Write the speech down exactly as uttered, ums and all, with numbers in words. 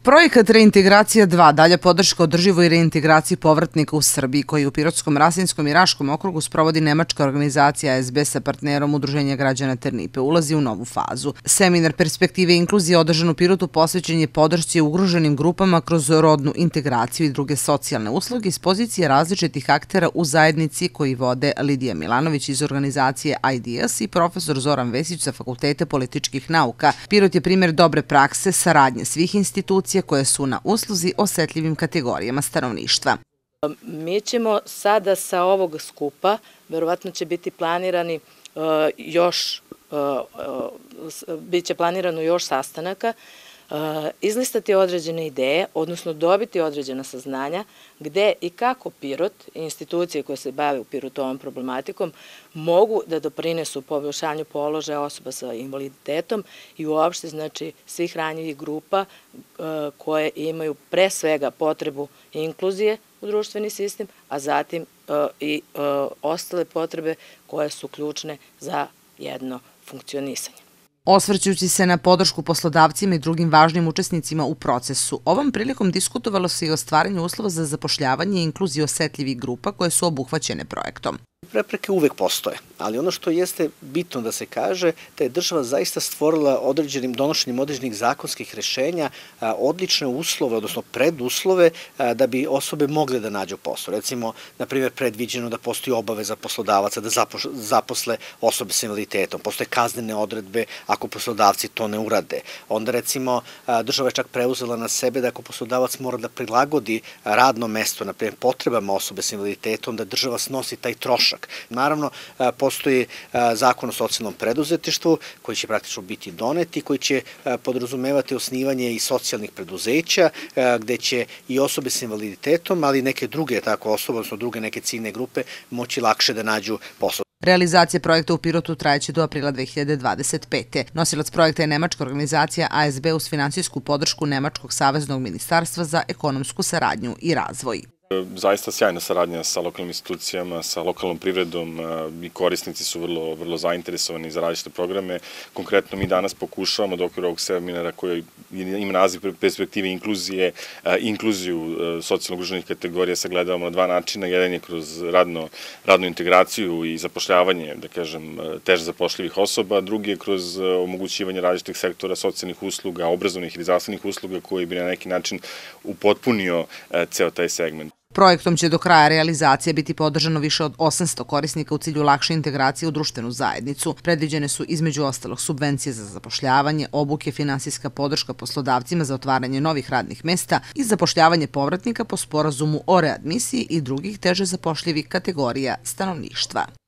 Projekat Reintegracija dva, dalja podrška održivoj reintegraciji povratnika u Srbiji, koji u Pirotskom, Rasinskom i Raškom okrugu sprovodi nemačka organizacija A S B sa partnerom Udruženja građana Ternipe, ulazi u novu fazu. Seminar Perspektive i inkluzije održan u Pirotu posvećen je podršci ugroženim grupama kroz rodnu integraciju i druge socijalne usluge iz pozicije različitih aktera u zajednici koji vode Lidija Milanović iz organizacije I D S i profesor Zoran Vesić sa Fakulteta političkih nauka. Pirot je primjer dobre prakse saradnje svih institucija koje su na usluzi osetljivim kategorijama stanovništva. Mi ćemo sada sa ovog skupa, verovatno će biti planirani još, bit će planirano još sastanaka, izlistati određene ideje, odnosno dobiti određena saznanja gde i kako Pirot i institucije koje se bave u Pirotu ovom problematikom mogu da doprinesu poboljšanju položaja osoba sa invaliditetom i uopšte znači svih ranjivih grupa koje imaju pre svega potrebu inkluzije u društveni sistem, a zatim i ostale potrebe koje su ključne za jedno funkcionisanje. Osvrćući se na podršku poslodavcima i drugim važnim učesnicima u procesu, ovom prilikom diskutovalo se i o stvaranju uslova za zapošljavanje i inkluziju osetljivih grupa koje su obuhvaćene projektom. Prepreke uvek postoje, ali ono što jeste bitno da se kaže da je država zaista stvorila određenim donošenjem određenih zakonskih rešenja odlične uslove, odnosno preduslove da bi osobe mogle da nađu posao. Recimo, na primjer, predviđeno da postoji obaveza poslodavaca da zaposle osobe sa invaliditetom, postoje kaznene odredbe ako poslodavci to ne urade. Onda recimo država je čak preuzela na sebe da ako poslodavac mora da prilagodi radno mesto, na primjer potrebama osobe sa invaliditetom, da država snosi taj trošak. Naravno, postoji zakon o socijalnom preduzetništvu koji će praktično biti doneti, koji će podrazumevati osnivanje i socijalnih preduzeća, gde će i osobe sa invaliditetom, ali i neke druge tako osobe, odnosno druge neke ciljne grupe, moći lakše da nađu posao. Realizacija projekta u Pirotu trajeće do aprila dve hiljade dvadeset pete. Nosilac projekta je nemačka organizacija A S B uz finansijsku podršku Nemačkog saveznog ministarstva za ekonomsku saradnju i razvoj. Zaista sjajna saradnja sa lokalnim institucijama, sa lokalnom privredom i korisnici su vrlo, vrlo zainteresovani za različite programe. Konkretno mi danas pokušavamo da u okviru ovog seminara koji ima naziv Perspektive inkluzije, inkluziju socijalno ugroženih kategorija sagledavamo na dva načina. Jedan je kroz radno, radnu integraciju i zapošljavanje, da kažem, teže zapošljivih osoba, drugi je kroz omogućivanje različitih sektora socijalnih usluga, obrazovnih ili zdravstvenih usluga koji bi na neki način upotpunio ceo taj segment. Projektom će do kraja realizacije biti podržano više od osamsto korisnika u cilju lakše integracije u društvenu zajednicu. Predviđene su između ostalog subvencije za zapošljavanje, obuke, finansijska podrška poslodavcima za otvaranje novih radnih mesta i zapošljavanje povratnika po sporazumu o readmisiji i drugih teže zapošljivih kategorija stanovništva.